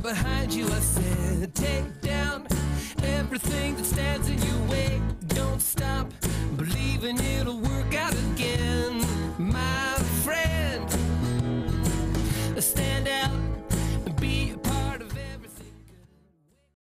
behind you. I said, take down everything that stands in your way. Don't stop believing in